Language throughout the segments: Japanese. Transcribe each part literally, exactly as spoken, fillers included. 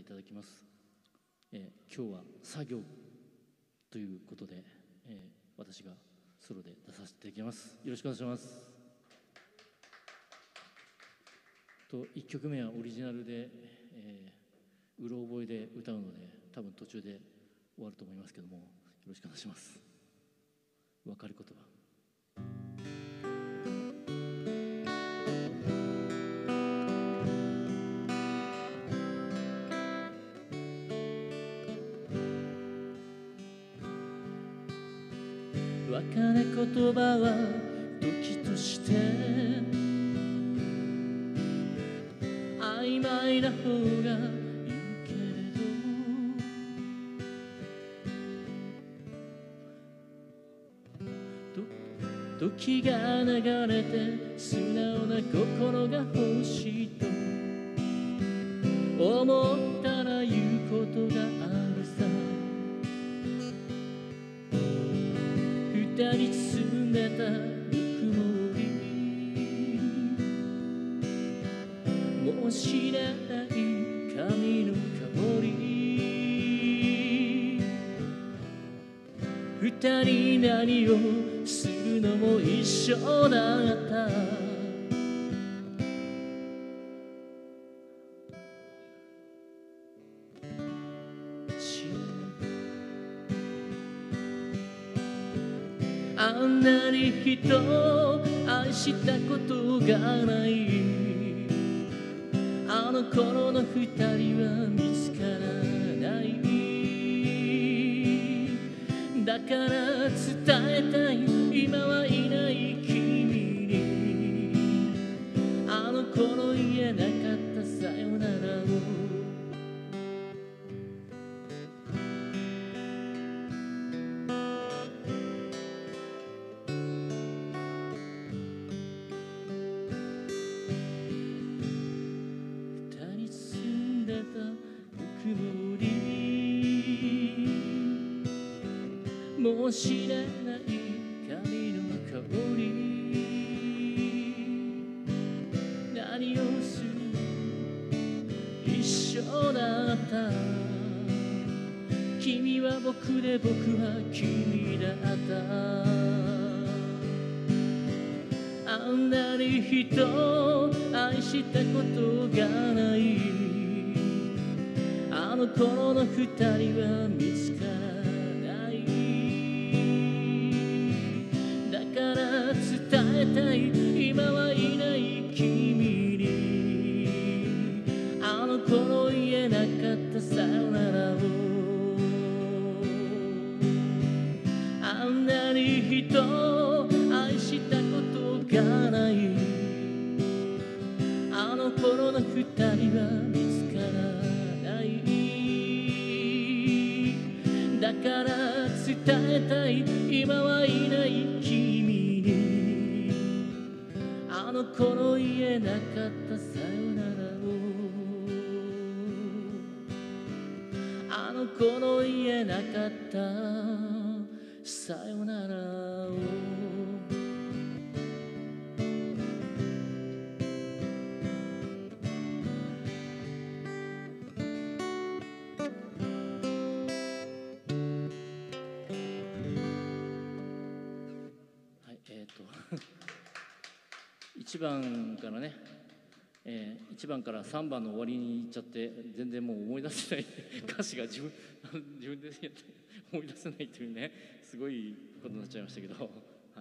ただきます。えー、今日は作業ということで、えー、私がソロで出させていただきます。よろしくお願いします。といっきょくめはオリジナルで、えー、うろ覚えで歌うので多分途中で終わると思いますけども、よろしくお願いします。わかる言葉。別れ言葉は時として曖昧な方がいいけれど、時が流れて素直な心が欲しいと思ったら言うことがあるさ。二人住んでたぬくもり、もう知らない髪の香り、二人何をするのも一緒だった。あんなに人を愛したことがない、あの頃の二人は見つからない。だから伝えたい今はいない君に、あの頃言えなかったさよならを。もう知らない髪の香り、何をする一緒だった。君は僕で僕は君だった。あんなに人を愛したことがない、あの頃の二人は見つからない。伝えたい今はいない君に、あの頃言えなかったさよならを。あんなに人を愛したことがない、あの頃の二人は見つからない。だから伝えたい今はいない君に、あの頃言えなかったさよならを。あの頃言えなかったさよならを。いちばんからね、えー、いちばんからさんばんの終わりに行っちゃって全然もう思い出せない歌詞が自分自分でやって思い出せないというね、すごいことになっちゃいましたけど、はい、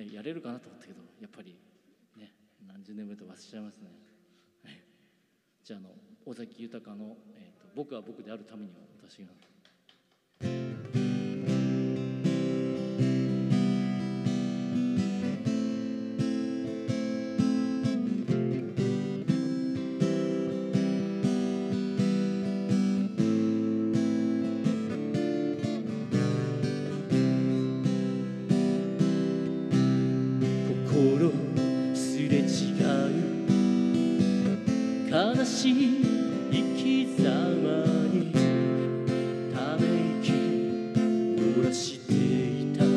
やれるかなと思ったけどやっぱりね、何十年ぶりと忘れちゃいますね。はい、じゃあ、あの尾崎豊の、えーと「僕は僕であるために」を私が。すれ違う悲しい生き様にため息漏らしていた。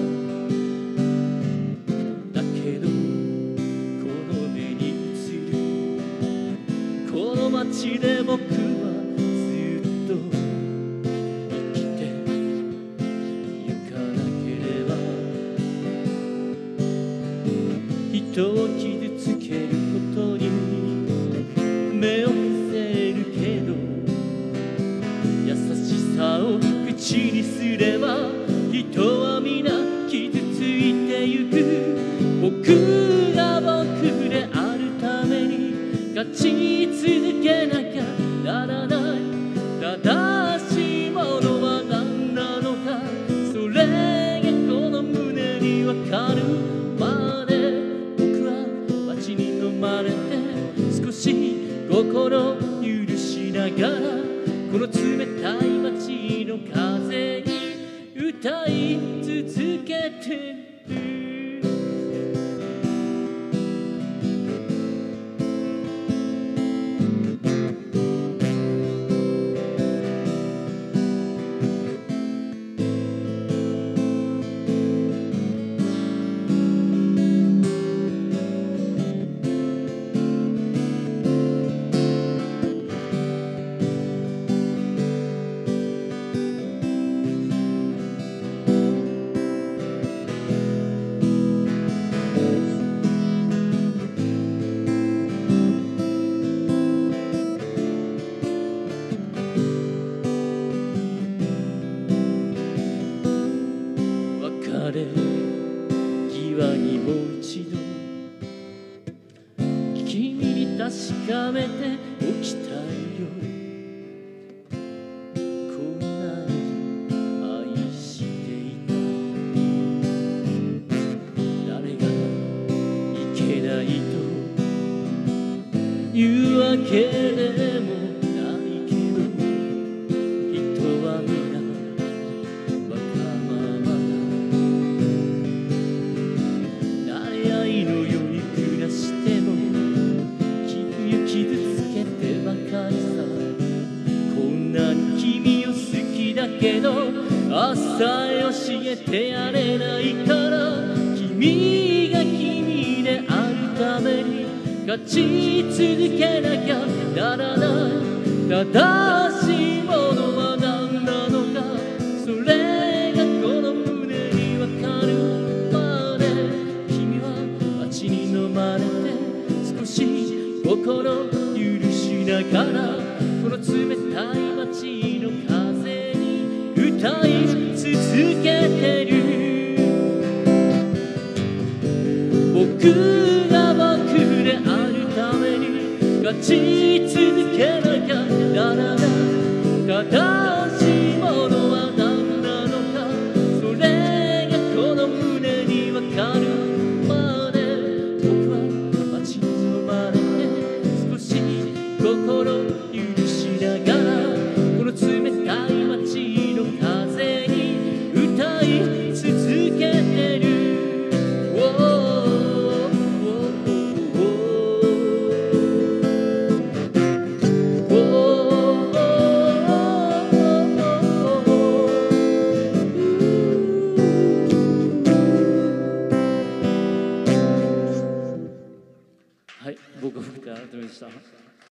だけどこの目に映るこの街で僕はずっ人を傷つけることに目を伏せるけど、優しさを口にすれば人は皆傷ついてゆく。僕が僕であるために勝ち続けなきゃならない。正しいものは何なのか、それがこの胸にわかるまで、僕は街に飲まれて少し心許しながら、この冷たい街の風に歌い続けてる。別れ際にもう一度君に確かめておきたいよ。こんなに愛していた。誰がいけないというわけでもないけど、人は皆わがままだ。誰愛のように暮らしても君を傷つけてばかりさ。こんなに君を好きだけど朝へ教えてやれないから、君が君であるために勝ち続けなきゃならない。正しいものは何なのか、それがこの胸にわかるまで、君は街に飲まれて少し心許しながら、この冷たい街の風に歌い続けてる。僕が僕であるために勝ち続けなきゃならない。正しいものは何なのか、それがこの胸にわかるまで、僕は街に飲まれて少し心許